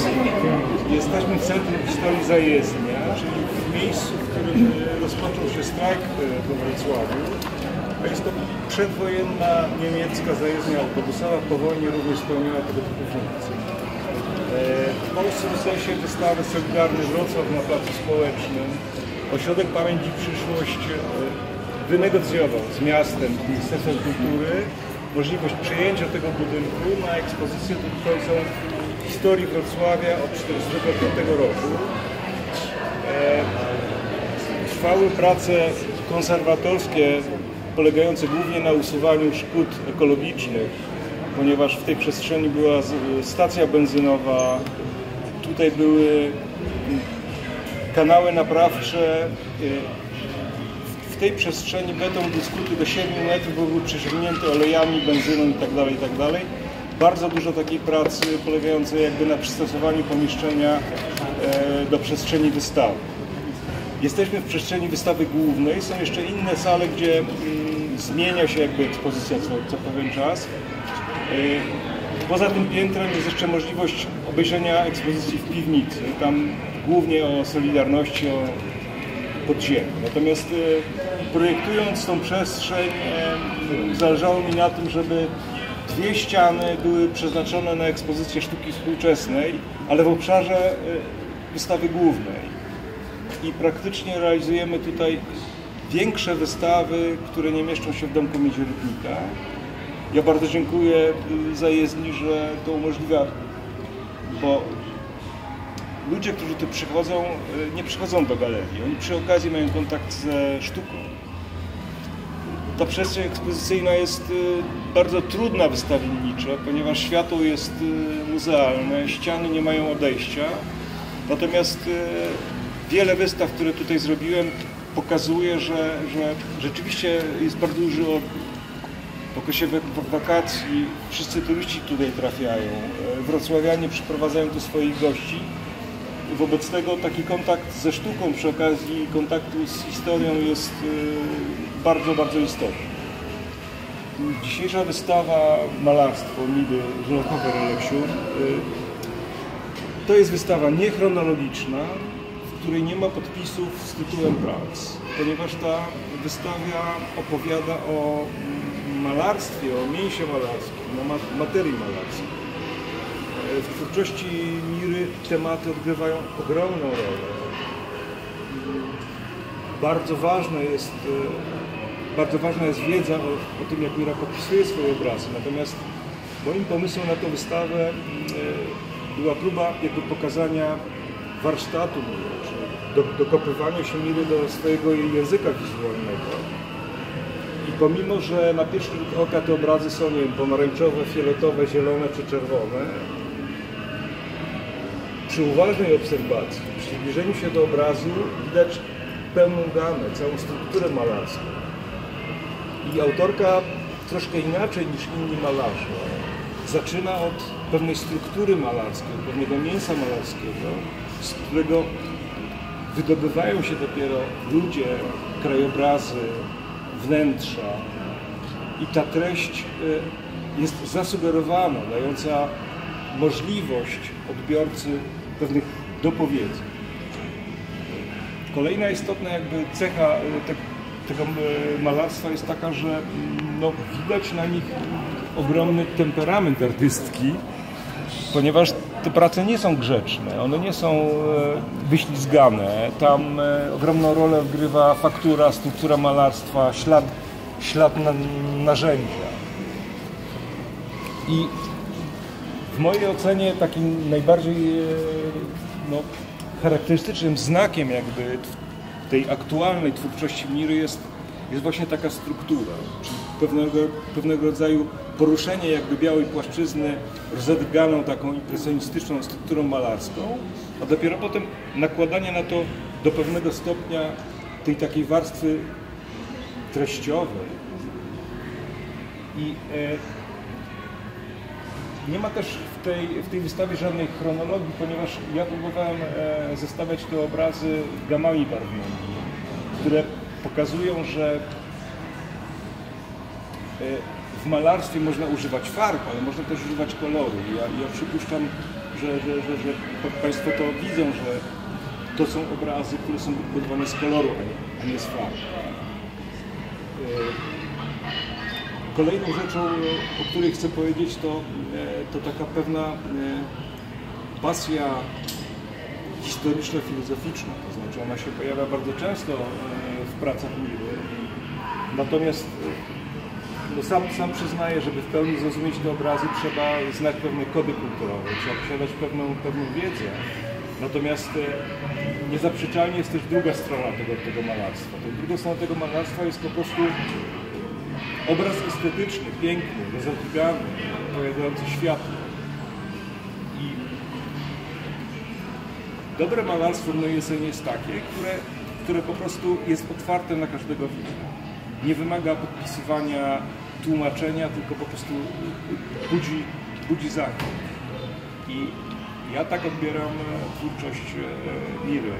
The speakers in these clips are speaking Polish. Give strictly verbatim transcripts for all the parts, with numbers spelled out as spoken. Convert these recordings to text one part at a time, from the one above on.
Jesteśmy w Centrum Historii Zajezdnia, czyli w miejscu, w którym rozpoczął się strajk we Wrocławiu. Jest to przedwojenna niemiecka zajezdnia autobusowa, po wojnie również spełniała tego typu funkcje. W Polsce rozpoczął się wystawy Solidarny Wrocław na Placu Społecznym. Ośrodek Pamięć i Przyszłość wynegocjował z miastem, z Ministerstwem Kultury możliwość przejęcia tego budynku na ekspozycję dotyczącą historii Wrocławia od tysiąc dziewięćset czterdziestego piątego roku. Trwały prace konserwatorskie polegające głównie na usuwaniu szkód ekologicznych, ponieważ w tej przestrzeni była stacja benzynowa, tutaj były kanały naprawcze. W tej przestrzeni beton był skuty do siedmiu metrów, bo był przesiągnięty olejami, benzyną itd., itd. Bardzo dużo takiej pracy polegającej jakby na przystosowaniu pomieszczenia do przestrzeni wystawy. Jesteśmy w przestrzeni wystawy głównej, są jeszcze inne sale, gdzie mm, zmienia się jakby ekspozycja co, co pewien czas. Poza tym piętrem jest jeszcze możliwość obejrzenia ekspozycji w piwnicy, tam głównie o Solidarności, o podziemiu. Natomiast e, projektując tą przestrzeń e, zależało mi na tym, żeby dwie ściany były przeznaczone na ekspozycję sztuki współczesnej, ale w obszarze e, wystawy głównej. I praktycznie realizujemy tutaj większe wystawy, które nie mieszczą się w Domku Miedzi Rybnika. Ja bardzo dziękuję zajezdni, że to umożliwia, bo ludzie, którzy tu przychodzą, nie przychodzą do galerii. Oni przy okazji mają kontakt ze sztuką. Ta przestrzeń ekspozycyjna jest bardzo trudna wystawienniczo, ponieważ światło jest muzealne, ściany nie mają odejścia. Natomiast wiele wystaw, które tutaj zrobiłem, pokazuje, że, że rzeczywiście jest bardzo dużo w okresie wakacji. Wszyscy turyści tutaj trafiają. Wrocławianie przyprowadzają tu swoich gości. Wobec tego taki kontakt ze sztuką przy okazji kontaktu z historią jest bardzo, bardzo istotny. Dzisiejsza wystawa Malarstwo Midy Żołkowe-Releksiur to jest wystawa niechronologiczna, w której nie ma podpisów z tytułem prac, ponieważ ta wystawa opowiada o malarstwie, o mięsie malarskim, o materii malarskiej. W twórczości Miry tematy odgrywają ogromną rolę. Bardzo ważne jest, bardzo ważna jest wiedza o, o tym, jak Mira popisuje swoje obrazy. Natomiast moim pomysłem na tę wystawę była próba jakby pokazania warsztatu Miry, do, dokopywania się Miry do swojego jej języka wizualnego. I pomimo, że na pierwszy rzut oka te obrazy są, nie wiem, pomarańczowe, fioletowe, zielone czy czerwone, przy uważnej obserwacji, przy zbliżeniu się do obrazu widać pełną gamę, całą strukturę malarską. I autorka troszkę inaczej niż inni malarze zaczyna od pewnej struktury malarskiej, pewnego mięsa malarskiego, z którego wydobywają się dopiero ludzie, krajobrazy, wnętrza. I ta treść jest zasugerowana, dająca możliwość odbiorcy pewnych dopowiedzeń. Kolejna istotna jakby cecha te, tego malarstwa jest taka, że no, widać na nich ogromny temperament artystki, ponieważ te prace nie są grzeczne, one nie są wyślizgane. Tam ogromną rolę odgrywa faktura, struktura malarstwa, ślad, ślad na, narzędzia. I w mojej ocenie takim najbardziej no, charakterystycznym znakiem jakby tej aktualnej twórczości Miry jest, jest właśnie taka struktura, czyli pewnego, pewnego rodzaju poruszenie jakby białej płaszczyzny rozedrganą taką impresjonistyczną strukturą malarską, a dopiero potem nakładanie na to do pewnego stopnia tej takiej warstwy treściowej. I e, nie ma też w tej, w tej wystawie żadnej chronologii, ponieważ ja próbowałem e, zestawiać te obrazy gamami barwnymi, które pokazują, że e, w malarstwie można używać farb, ale można też używać koloru. Ja, ja przypuszczam, że, że, że, że Państwo to widzą, że to są obrazy, które są budowane z koloru, a nie z farb. Kolejną rzeczą, o której chcę powiedzieć, to, to taka pewna pasja historyczno-filozoficzna, to znaczy ona się pojawia bardzo często w pracach Miry. Natomiast no sam, sam przyznaję, żeby w pełni zrozumieć te obrazy, trzeba znać pewne kody kulturowe, trzeba posiadać pewną, pewną wiedzę. Natomiast niezaprzeczalnie jest też druga strona tego, tego malarstwa. Tą drugą stroną tego malarstwa jest po prostu obraz estetyczny, piękny, rozodrgany, opowiadający światło. I dobre malarstwo w mojej ocenie jest takie, które, które po prostu jest otwarte na każdego widza. Nie wymaga podpisywania, tłumaczenia, tylko po prostu budzi, budzi zachwyt. I ja tak odbieram twórczość Miry.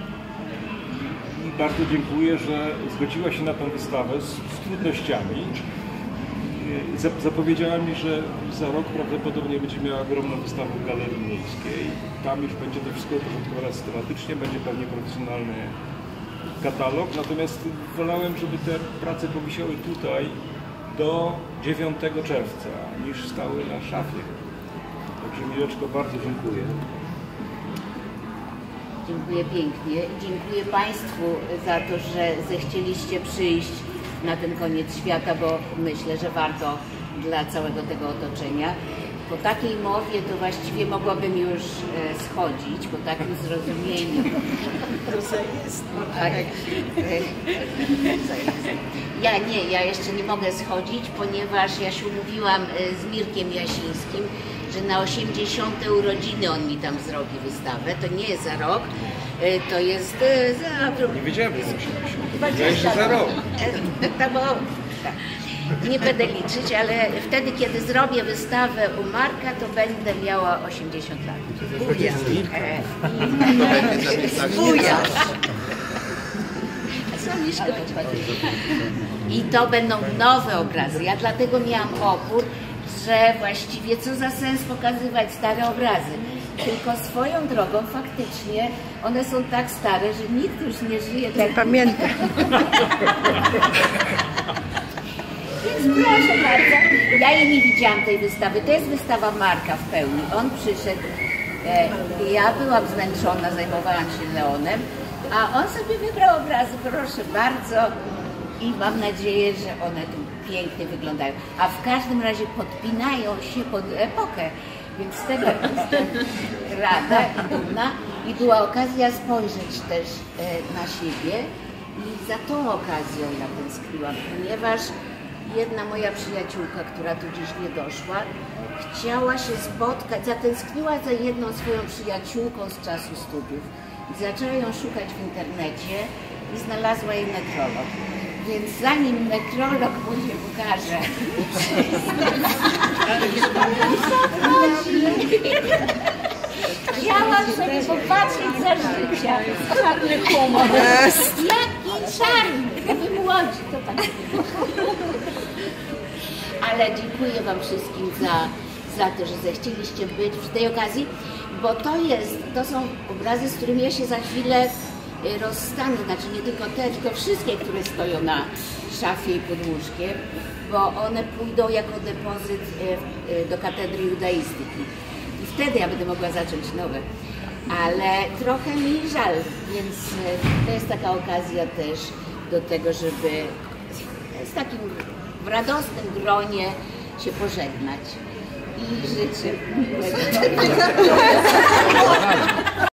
I bardzo dziękuję, że zgodziła się na tę wystawę z, z trudnościami. Zapowiedziała mi, że za rok prawdopodobnie będzie miała ogromną wystawę w Galerii Miejskiej. Tam już będzie to wszystko uporządkowane systematycznie, będzie pewnie profesjonalny katalog. Natomiast wolałem, żeby te prace powisiały tutaj do dziewiątego czerwca, niż stały na szafie. Także Mireczko, bardzo dziękuję. Dziękuję pięknie. Dziękuję Państwu za to, że zechcieliście przyjść na ten koniec świata, bo myślę, że warto dla całego tego otoczenia. Po takiej mowie to właściwie mogłabym już schodzić, po takim zrozumieniu. To jest. Tak. Ja nie, ja jeszcze nie mogę schodzić, ponieważ ja się umówiłam z Mirkiem Jasińskim, że na osiemdziesiąte urodziny on mi tam zrobi wystawę. To nie jest za rok, to jest za... Nie wiedziałem, że jest osiemdziesiąt. Ja jeszcze za rok. To bo, tak. Nie będę liczyć, ale wtedy, kiedy zrobię wystawę u Marka, to będę miała osiemdziesiąt lat. Buja. Buja. I to będą nowe obrazy. Ja dlatego miałam opór, że właściwie co za sens pokazywać stare obrazy. Tylko swoją drogą faktycznie one są tak stare, że nikt już nie żyje. Nie pamiętam. Więc proszę bardzo, ja jej nie widziałam tej wystawy. To jest wystawa Marka w pełni. On przyszedł, e, ja byłam zmęczona, zajmowałam się Leonem, a on sobie wybrał obrazy, proszę bardzo. I mam nadzieję, że one tu pięknie wyglądają. A w każdym razie podpinają się pod epokę. Więc z tego jestem rada i dumna. I była okazja spojrzeć też e, na siebie. I za tą okazją ja tęskniłam, ponieważ jedna moja przyjaciółka, która tu dziś nie doszła, chciała się spotkać, zatęskniła za jedną swoją przyjaciółką z czasu studiów. I zaczęła ją szukać w internecie i znalazła jej nekrolog. Więc zanim nekrolog mu się pokaże, chciałam sobie popatrzeć za życia. Czarny humor. Jaki czarny! W młodzi to tak. Ale dziękuję Wam wszystkim za, za to, że zechcieliście być przy tej okazji, bo to jest, to są obrazy, z którymi ja się za chwilę rozstanę, znaczy nie tylko te, tylko wszystkie, które stoją na szafie i pod łóżkiem, bo one pójdą jako depozyt do Katedry Judaistyki. I wtedy ja będę mogła zacząć nowe. Ale trochę mi żal, więc to jest taka okazja też do tego, żeby z takim w radosnym gronie się pożegnać. I życzę miłego.